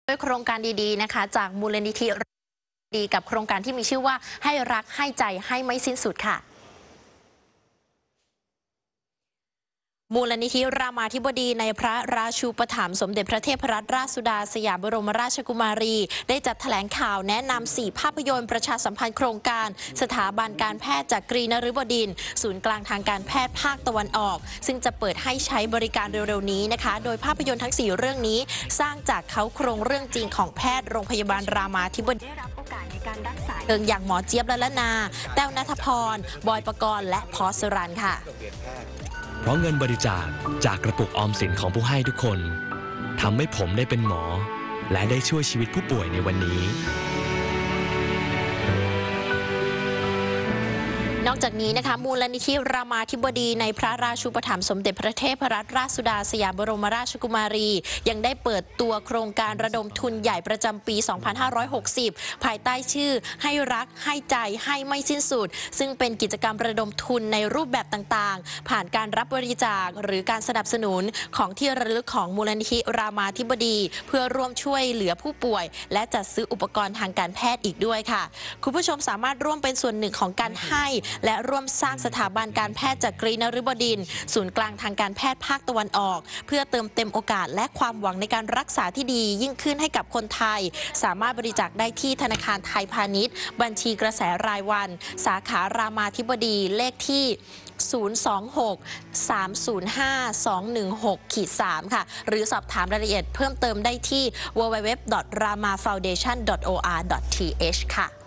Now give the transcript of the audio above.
ด้วยโครงการดีๆนะคะจากมูลนิธิดีกับโครงการที่มีชื่อว่าให้รักให้ใจให้ไม่สิ้นสุดค่ะมูลนิธิรามาธิบดีในพระราชูปถัมภ์สมเด็จพระเทพรัตนราชสุดาสยามบรมราชกุมารีได้จัดแถลงข่าวแนะนำ4ภาพยนตร์ประชาสัมพันธ์โครงการสถาบันการแพทย์จักรีนฤบดินทร์ศูนย์กลางทางการแพทย์ภาคตะวันออกซึ่งจะเปิดให้ใช้บริการเร็วๆนี้นะคะโดยภาพยนตร์ทั้ง4เรื่องนี้สร้างจากเขาโครงเรื่องจริงของแพทย์โรงพยาบาลรามาธิบดีในการรักษาอย่างหมอเจี๊ยบละนาแต้วณัฐพรบอยปกรณ์และพอสรันค่ะเพราะเงินบริจาคจากกระปุกออมสินของผู้ให้ทุกคนทำให้ผมได้เป็นหมอและได้ช่วยชีวิตผู้ป่วยในวันนี้นอกจากนี้นะคะมูลนิธิรามาธิบดีในพระราชูปถัมภ์สมเด็จพระเทพรัตนราชสุดาสยามบรมราชกุมารียังได้เปิดตัวโครงการระดมทุนใหญ่ประจำปี 2560 ภายใต้ชื่อให้รักให้ใจให้ไม่สิ้นสุดซึ่งเป็นกิจกรรมระดมทุนในรูปแบบต่างๆผ่านการรับบริจาคหรือการสนับสนุนของที่ระลึกของมูลนิธิรามาธิบดีเพื่อร่วมช่วยเหลือผู้ป่วยและจัดซื้ออุปกรณ์ทางการแพทย์อีกด้วยค่ะคุณผู้ชมสามารถร่วมเป็นส่วนหนึ่งของการให้และร่วมสร้างสถาบันการแพทย์จักรีนฤบดินทร์ศูนย์กลางทางการแพทย์ภาคตะวันออกเพื่อเติมเต็มโอกาสและความหวังในการรักษาที่ดียิ่งขึ้นให้กับคนไทยสามารถบริจาคได้ที่ธนาคารไทยพาณิชย์บัญชีกระแสรายวันสาขารามาธิบดีเลขที่ 026-305-216-3 ค่ะหรือสอบถามรายละเอียดเพิ่มเติมได้ที่ www.ramafoundation.or.th ค่ะ